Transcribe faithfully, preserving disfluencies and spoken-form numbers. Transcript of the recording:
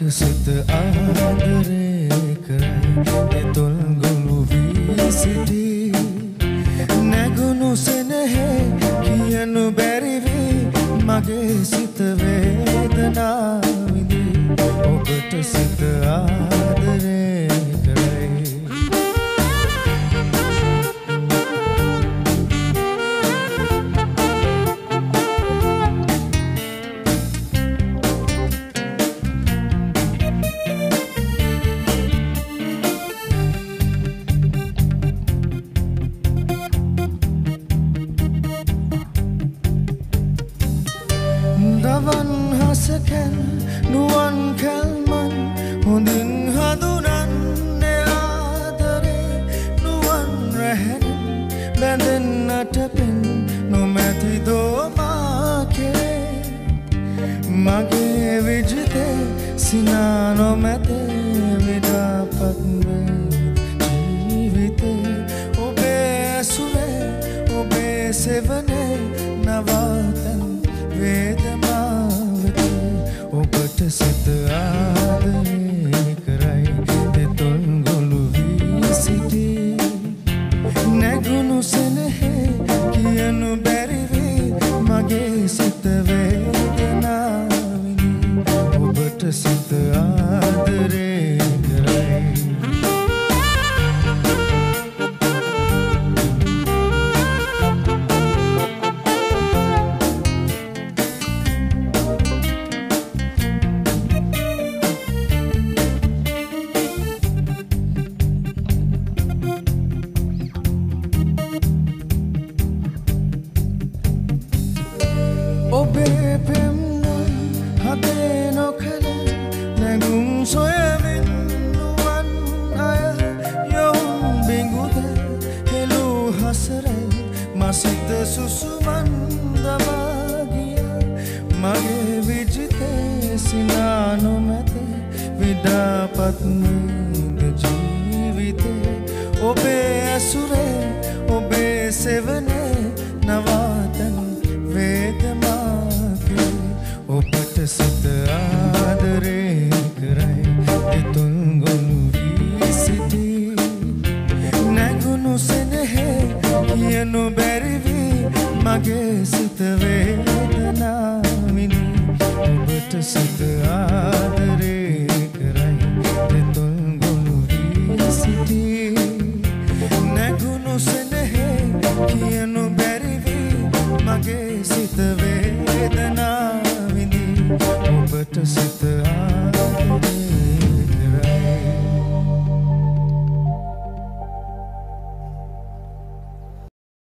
සිත ආදරය කරයි එතොල් ගොළු වී සිටී නැගුණු සෙනෙහෙ කියනු බැරි වී මගේ සිත වේදනා විඳී ඔබට සිත ආදරය කරයි දවන් හසකැන් නුවන් කැල්මන් හොඳින් හඳුනන්නේ ආදරේ නුවන් රැහැන් බැඳෙන්නට පෙන් නොමැති දෝමාකේ මගේ විජිතේ සිනා නොමැතේ විඩාපත් වේ ජීවිතේ ඔබේ ඇසුරේ ඔබේ සෙවනේ නවාතැන් වේදනාවත ඔබට සිත ආදරය කරයි එතොල් ගොළු වී සිටී නැගුණු සෙනෙහෙ කියනු බැරි වී මගේ සිත වේදනා විඳී ඔබට සිත ආදරය කරයි ඔබේ පෙම්නුම් හදේ නොකළ නැගුම් සොයමින් නුවන් අය යොවුන් බිඟුද හෙළූ හසරයි මසිත සුසුමන් දමා ගිය මගේ විජිතේ සිනා නොමැත විඩාපත් නේද ජීවිතේ ඔබේ ඇසුරේ ඔබේ සෙවනේ නවාතැන් වේදමාකේ ඔබට සිත ආදරය කරයි එතොල් ගොළු වී සිටී නැගුණු සෙනෙහෙ කියනු බැරි වී මගේ සිත වේදනා විඳී ඔබට සිත ආදරය